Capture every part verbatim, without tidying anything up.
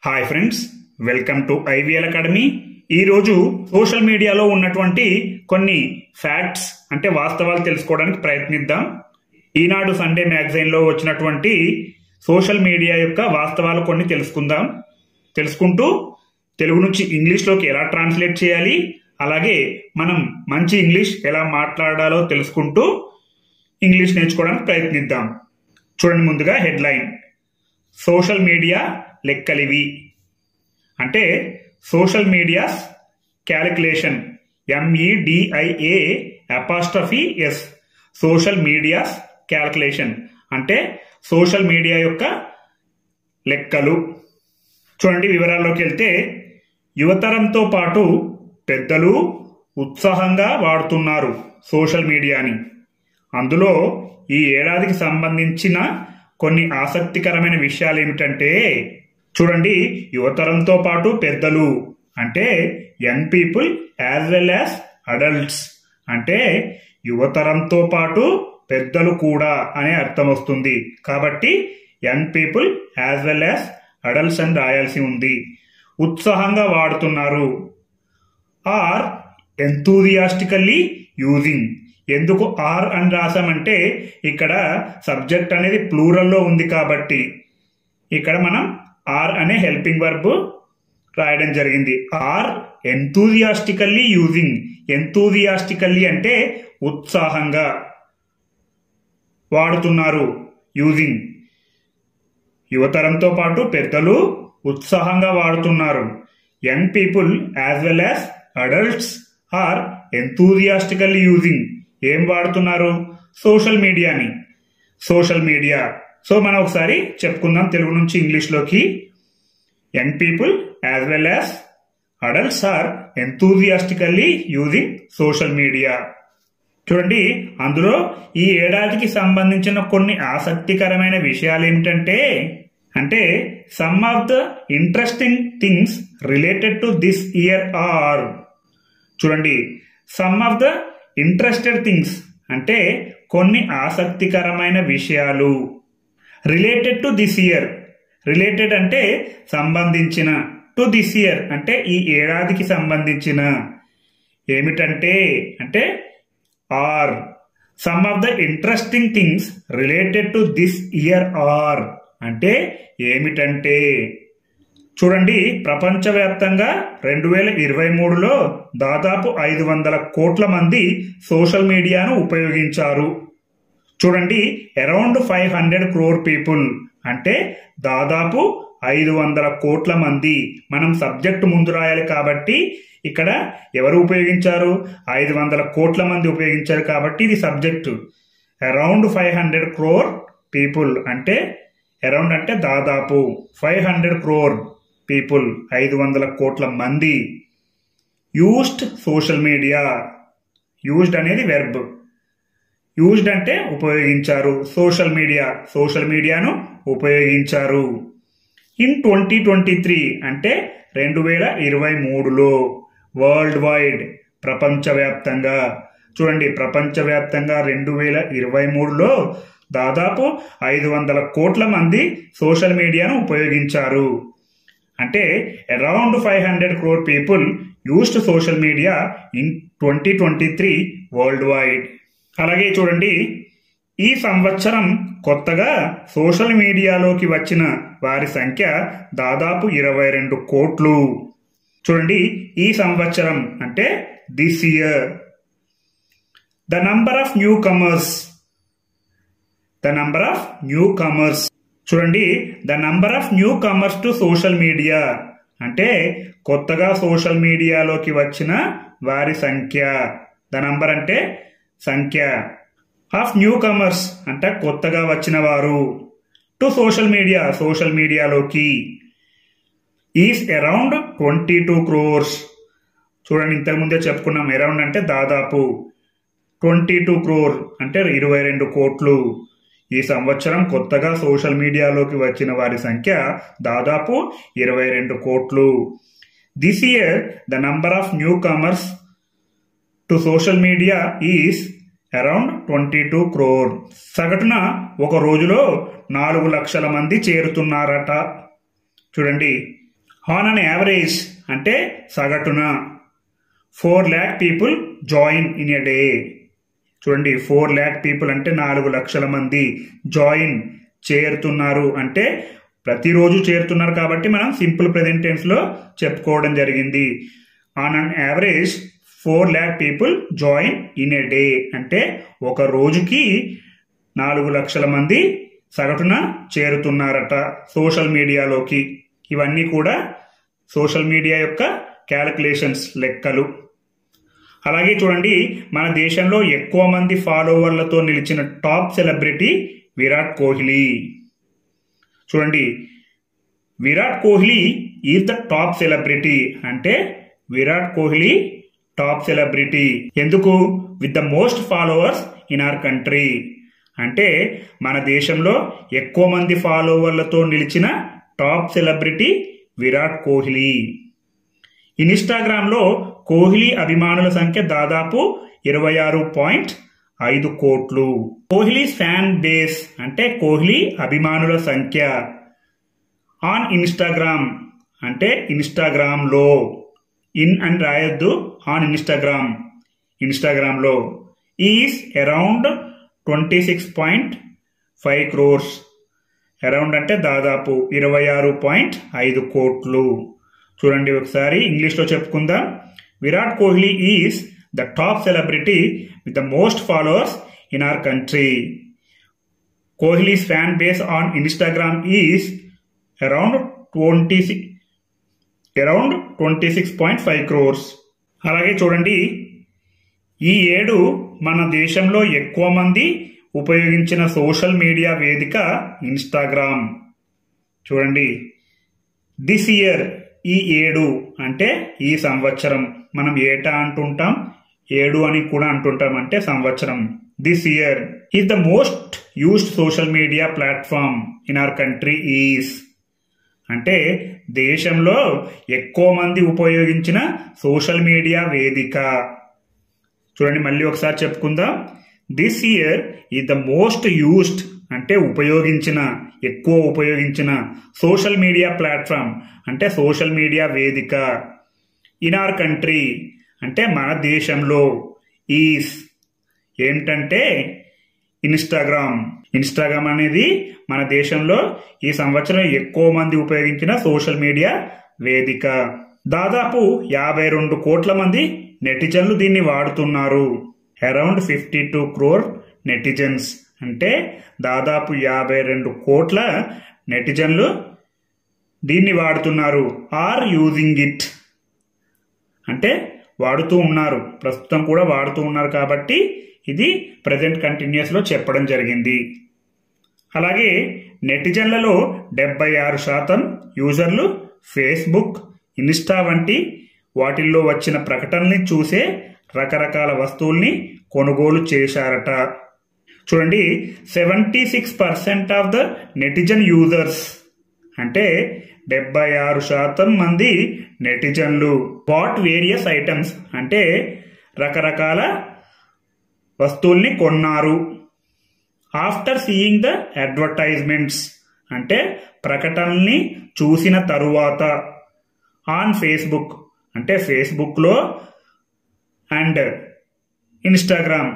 Hi friends, welcome to IVL academy. ఈరోజు social మీడియాలో ఉన్నటువంటి కొన్ని ఫ్యాక్ట్స్ అంటే వాస్తవాలు తెలుసుకోవడానికి ప్రయత్నిద్దాం. ఈనాడు సండే మ్యాగజైన్లో వచ్చినటువంటి సోషల్ మీడియా యొక్క వాస్తవాలు కొన్ని తెలుసుకుందాం. తెలుసుకుంటూ తెలుగు నుంచి ఇంగ్లీష్లోకి ఎలా ట్రాన్స్లేట్ చేయాలి, అలాగే మనం మంచి ఇంగ్లీష్ ఎలా మాట్లాడాలో తెలుసుకుంటూ ఇంగ్లీష్ నేర్చుకోవడానికి ప్రయత్నిద్దాం. చూడండి, ముందుగా హెడ్లైన్: సోషల్ మీడియా లెక్కలివి. అంటే social media's calculation, M E D I A apostrophe S, social media's calculation అంటే సోషల్ మీడియా యొక్క లెక్కలు. చూడండి, వివరాల్లోకి వెళ్తే యువతరంతో పాటు పెద్దలు ఉత్సాహంగా వాడుతున్నారు సోషల్ మీడియాని. అందులో ఈ ఏడాదికి సంబంధించిన కొన్ని ఆసక్తికరమైన విషయాలు ఏమిటంటే, చూడండి, యువతరంతో పాటు పెద్దలు అంటే young people as well as adults, అంటే యువతరంతో పాటు పెద్దలు కూడా అనే అర్థం వస్తుంది. కాబట్టి young people as well as adults అని రాయాల్సి ఉంది. ఉత్సాహంగా వాడుతున్నారు. Are enthusiastically using. ఎందుకు ఆర్ అని రాసామంటే ఇక్కడ సబ్జెక్ట్ అనేది ప్లూరల్లో ఉంది కాబట్టి ఇక్కడ మనం ఆర్ అనే హెల్పింగ్ వర్బ్ రాయడం జరిగింది. Are enthusiastically using. ఎంతూజియాస్టికల్లీ అంటే ఉత్సాహంగా వాడుతున్నారు. యూజింగ్ యువతరంతో పాటు పెద్దలు ఉత్సాహంగా వాడుతున్నారు. Young people as well as adults are enthusiastically using. ఏం వాడుతున్నారు? సోషల్ మీడియాని. Social media. సో మనం ఒకసారి చెప్పుకుందాం తెలుగు నుంచి ఇంగ్లీష్లోకి. Young people as well as adults are enthusiastically using social media. చూడండి, అందులో ఈ ఏడాదికి సంబంధించిన కొన్ని ఆసక్తికరమైన విషయాలు ఏమిటంటే, అంటే some of the interesting things related to this year are. చూడండి, some of the interested things అంటే కొన్ని ఆసక్తికరమైన విషయాలు. Related to this year. Related అంటే సంబంధించిన, టు దిస్ ఇయర్ అంటే ఈ ఏడాదికి సంబంధించిన. ఏమిటంటే అంటే are. Some of the interesting things related to this year are అంటే ఏమిటంటే, చూడండి, ప్రపంచవ్యాప్తంగా రెండు వేల ఇరవై మూడులో దాదాపు ఐదు వందల కోట్ల మంది సోషల్ మీడియాను ఉపయోగించారు. చూడండి, around five hundred crore people అంటే దాదాపు ఐదు వందల కోట్ల మంది. మనం సబ్జెక్ట్ ముందు రాయాలి కాబట్టి ఇక్కడ ఎవరు ఉపయోగించారు? ఐదు వందల కోట్ల మంది ఉపయోగించారు కాబట్టి ఇది subject. Around five hundred crore people అంటే అరౌండ్ అంటే దాదాపు, ఫైవ్ హండ్రెడ్ క్రోర్ పీపుల్ ఐదు వందల కోట్ల మంది యూజ్డ్ సోషల్ మీడియా. యూజ్డ్ అనేది వెర్బ్. యూజ్డ్ అంటే ఉపయోగించారు. సోషల్ మీడియా సోషల్ మీడియాను ఉపయోగించారు. ఇన్ ట్వంటీ ట్వంటీ త్రీ అంటే రెండు వేల ఇరవై మూడులో వరల్డ్ వైడ్ ప్రపంచవ్యాప్తంగా. చూడండి, ప్రపంచవ్యాప్తంగా రెండు వేల ఇరవై మూడులో దాదాపు ఐదు వందల కోట్ల మంది సోషల్ మీడియాను ఉపయోగించారు. అంటే around five hundred crore people used social media in twenty twenty three worldwide. అలాగే చూడండి, ఈ సంవత్సరం కొత్తగా సోషల్ మీడియాలోకి వచ్చిన వారి సంఖ్య దాదాపు ఇరవై రెండు కోట్లు. చూడండి, ఈ సంవత్సరం అంటే this year. The number of newcomers. The number of newcomers. చూడండి, the number of newcomers to social media అంటే కొత్తగా సోషల్ మీడియాలోకి వచ్చిన వారి సంఖ్య. ద నంబర్ అంటే సంఖ్య. ఆఫ్ న్యూ కమర్స్ అంటే కొత్తగా వచ్చిన వారు. టు సోషల్ మీడియా సోషల్ మీడియాలోకి is around twenty two crores. చూడండి, ఇంతకుముందే చెప్పుకున్నాం, అరౌండ్ అంటే దాదాపు, ట్వంటీ టూ క్రోర్ అంటే ఇరవై రెండు కోట్లు. ఈ సంవత్సరం కొత్తగా సోషల్ మీడియాలోకి వచ్చిన వారి సంఖ్య దాదాపు ఇరవై రెండు కోట్లు. This year the number of newcomers to social media is around twenty two crore. సగటున ఒక రోజులో నాలుగు లక్షల మంది చేరుతున్నారట. చూడండి, ఆన్ అన్ యావరేజ్ అంటే సగటున four lakh people join in a day. చూడండి, ఫోర్ ల్యాక్ పీపుల్ అంటే నాలుగు లక్షల మంది జాయిన్ చేరుతున్నారు అంటే ప్రతిరోజు చేరుతున్నారు కాబట్టి మనం సింపుల్ ప్రెజెంట్ టెన్స్ లో చెప్పుకోవడం జరిగింది. On on average four lakh people join in a day అంటే ఒక రోజుకి నాలుగు లక్షల మంది సగటున చేరుతున్నారట సోషల్ మీడియాలోకి. ఇవన్నీ కూడా సోషల్ మీడియా యొక్క క్యాలిక్యులేషన్స్, లెక్కలు. అలాగే చూడండి, మన దేశంలో ఎక్కువ మంది ఫాలోవర్లతో నిలిచిన టాప్ సెలబ్రిటీ విరాట్ కోహ్లీ. చూడండి, Virat Kohli is the top celebrity అంటే విరాట్ కోహ్లీ టాప్ సెలబ్రిటీ. ఎందుకు? With the most followers in our country అంటే మన దేశంలో ఎక్కువ మంది ఫాలోవర్లతో నిలిచిన top celebrity Virat Kohli. Instagram లో కోహ్లీ అభిమానుల సంఖ్య దాదాపు ఇరవై ఆరు పాయింట్ ఐదు కోట్లు. కోహ్లీ ఫ్యాన్ బేస్ అంటే కోహ్లీ అభిమానుల సంఖ్య. ఆన్ ఇన్స్టాగ్రామ్ అంటే ఇన్స్టాగ్రామ్ లో, ఇన్ అని రాయొద్దు, ఆన్ ఇన్స్టాగ్రామ్, ఇన్స్టాగ్రామ్ లో is around twenty six point five crores. Around అంటే దాదాపు ఇరవై ఆరు పాయింట్ ఐదు కోట్లు. చూడండి, ఒకసారి ఇంగ్లీష్లో చెప్పుకుందాం. Virat Kohli is the top celebrity with the most followers in our country. Kohli's fan base on Instagram is around twenty six around twenty six point five crores. అలాగే చూడండి, ఈ ఏడు మన దేశంలో ఎక్కువ మంది ఉపయోగించిన సోషల్ మీడియా వేదిక ఇన్స్టాగ్రామ్. చూడండి, దిస్ ఇయర్ ఈ ఏడు అంటే ఈ సంవత్సరం. మనం ఏటా అంటుంటాం, ఏడు అని కూడా అంటుంటాం, అంటే సంవత్సరం. This year is the most used social media platform in our country is అంటే దేశంలో ఎక్కువ మంది ఉపయోగించిన సోషల్ మీడియా వేదిక. చూడండి, మళ్ళీ ఒకసారి చెప్పుకుందాం. This year is the most used అంటే ఉపయోగించిన, ఎక్కువ ఉపయోగించిన సోషల్ మీడియా ప్లాట్ఫామ్ అంటే సోషల్ మీడియా వేదిక. ఇన్ అవర్ కంట్రీ అంటే మన దేశంలో. ఈస్ ఏమిటంటే ఇన్స్టాగ్రామ్. ఇన్స్టాగ్రామ్ అనేది మన దేశంలో ఈ సంవత్సరం ఎక్కువ మంది ఉపయోగించిన సోషల్ మీడియా వేదిక. దాదాపు యాభై రెండు కోట్ల మంది నెటిజన్లు దీన్ని వాడుతున్నారు. Around fifty two crore netizens అంటే దాదాపు యాభై రెండు కోట్ల నెటిజన్లు దీన్ని వాడుతున్నారు. ఆర్ యూజింగ్ ఇట్ అంటే వాడుతూ ఉన్నారు, ప్రస్తుతం కూడా వాడుతూ ఉన్నారు కాబట్టి ఇది ప్రజెంట్ కంటిన్యూస్ లో చెప్పడం జరిగింది. అలాగే నెటిజన్లలో డెబ్బై ఆరు శాతం యూజర్లు ఫేస్బుక్, ఇన్స్టా వంటి వాటిల్లో వచ్చిన ప్రకటనల్ని చూసే రకరకాల వస్తువుల్ని కొనుగోలు చేశారట. చూడండి, seventy six percent of the netizen users అంటే డెబ్బై ఆరు శాతం మంది నెటిజన్లు బాట్ వేరియస్ ఐటమ్స్ అంటే రకరకాల వస్తువుల్ని కొన్నారు. ఆఫ్టర్ సీయింగ్ ద అడ్వర్టైజ్మెంట్స్ అంటే ప్రకటనల్ని చూసిన తరువాత. ఆన్ ఫేస్బుక్ అంటే ఫేస్బుక్లో అండ్ ఇన్స్టాగ్రామ్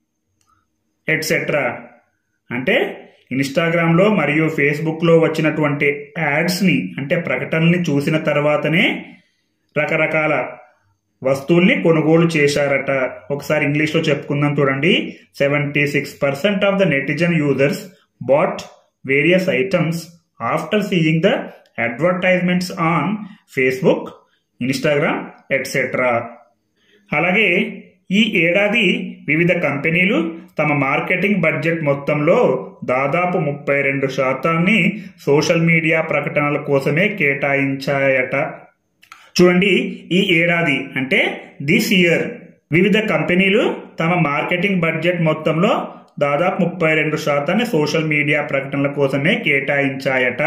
ఎట్సెట్రా అంటే ఇన్స్టాగ్రామ్లో మరియు ఫేస్బుక్లో వచ్చినటువంటి యాడ్స్ని అంటే ప్రకటనల్ని చూసిన తర్వాతనే రకరకాల వస్తువుల్ని కొనుగోలు చేశారట. ఒకసారి ఇంగ్లీష్లో చెప్పుకుందాం చూడండి. Seventy six percent of the netizen users bought various items after seeing the advertisements on Facebook, Instagram etcetera. అలాగే ఈ ఏడాది వివిధ కంపెనీలు తమ మార్కెటింగ్ బడ్జెట్ మొత్తంలో దాదాపు ముప్పై రెండు శాతాన్ని సోషల్ మీడియా ప్రకటనల కోసమే కేటాయించాయట. చూడండి, ఈ ఏడాది అంటే దిస్ ఇయర్ వివిధ కంపెనీలు తమ మార్కెటింగ్ బడ్జెట్ మొత్తంలో దాదాపు ముప్పై రెండు శాతాన్ని సోషల్ మీడియా ప్రకటనల కోసమే కేటాయించాయట.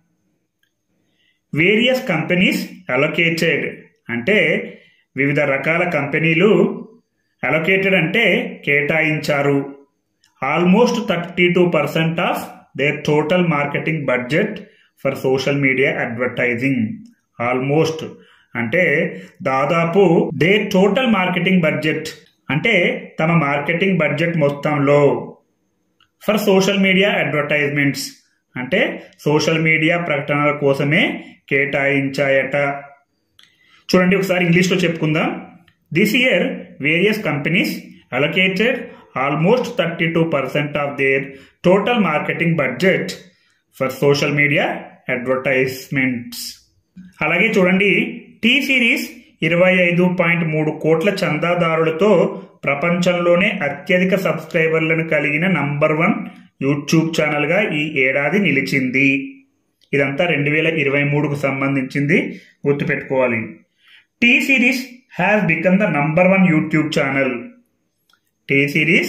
వేరియస్ కంపెనీస్ అలొకేటెడ్ అంటే వివిధ రకాల కంపెనీలు, అలొకేటెడ్ అంటే కేటాయించారు, almost thirty two percent of their total marketing budget for social media advertising. Almost అంటే దాదాపు దే టోటల్ మార్కెటింగ్ బడ్జెట్ అంటే తమ మార్కెటింగ్ బడ్జెట్ మొత్తంలో ఫర్ సోషల్ మీడియా అడ్వర్టైజ్మెంట్స్ అంటే సోషల్ మీడియా ప్రకటనల కోసమే కేటాయించాయట. చూడండి ఒకసారి ఇంగ్లీష్లో చెప్పుకుందాం. This year various companies allocated almost thirty two percent of their total marketing budget for social media advertisements. అలాగే చూడండి టీ సిరీస్ ఇరవై ఐదు పాయింట్ మూడు కోట్ల చందాదారులతో ప్రపంచంలోనే అత్యధిక సబ్స్క్రైబర్లను కలిగిన నంబర్ వన్ యూట్యూబ్ ఛానల్గా ఈ ఏడాది నిలిచింది. ఇదంతా రెండు వేల ఇరవై మూడుకు సంబంధించింది, గుర్తుపెట్టుకోవాలి. T series has become the number one YouTube channel. T series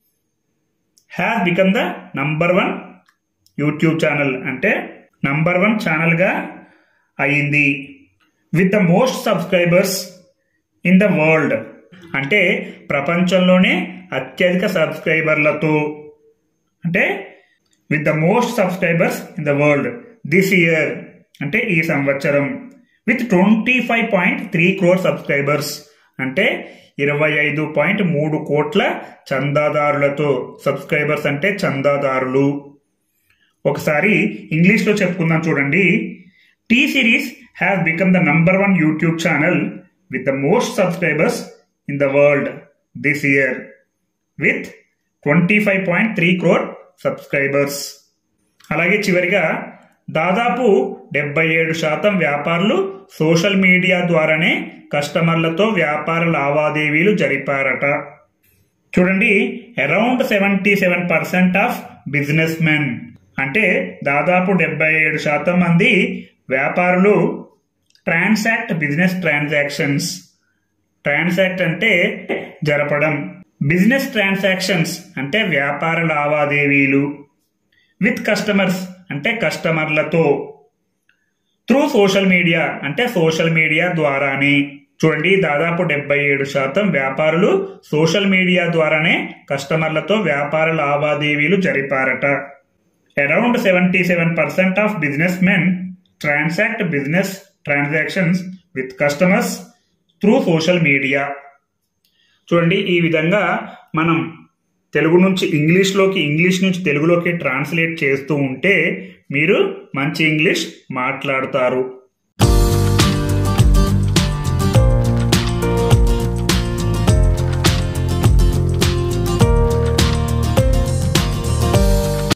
has become the number one YouTube channel అంటే నంబర్ వన్ ఛానల్గా అయింది. With the most subscribers in the world అంటే ప్రపంచంలోనే అత్యధిక సబ్స్క్రైబర్లతో అంటే with the most subscribers in the world this year అంటే ఈ సంవత్సరం. With twenty five point three crore subscribers అంటే ఇరవై ఐదు పాయింట్ మూడు కోట్ల చందాదారులతో. సబ్స్క్రైబర్స్ అంటే చందాదారులు. ఒకసారి ఇంగ్లీష్లో చెప్పుకుందాం చూడండి. T series has become the number one YouTube channel with the most subscribers in the world this year with twenty five point three crore subscribers. అలాగే చివరిగా దాదాపు డెబ్బై ఏడు శాతం వ్యాపారులు సోషల్ మీడియా ద్వారానే కస్టమర్లతో వ్యాపార లావాదేవీలు జరిపారట. చూడండి around seventy seven percent of businessmen అంటే దాదాపు డెబ్బై ఏడు శాతం మంది వ్యాపారులు ట్రాన్సాక్ట్ బిజినెస్ ట్రాన్సాక్షన్స్. ట్రాన్సాక్ట్ అంటే జరపడం, బిజినెస్ ట్రాన్సాక్షన్స్ అంటే వ్యాపార లావాదేవీలు, విత్ కస్టమర్స్ అంటే కస్టమర్లతో, త్రూ సోషల్ మీడియా అంటే సోషల్ మీడియా ద్వారానే. చూడండి దాదాపు డెబ్బై ఏడు శాతం వ్యాపారులు సోషల్ మీడియా ద్వారానే కస్టమర్లతో వ్యాపార లావాదేవీలు జరిపారట. Around seventy seven percent of businessmen transact business transactions with customers through social media. చూడండి ఈ విధంగా మనం తెలుగు నుంచి ఇంగ్లీష్లోకి, ఇంగ్లీష్ నుంచి తెలుగులోకి ట్రాన్స్లేట్ చేస్తూ ఉంటే మీరు మంచి ఇంగ్లీష్ మాట్లాడతారు.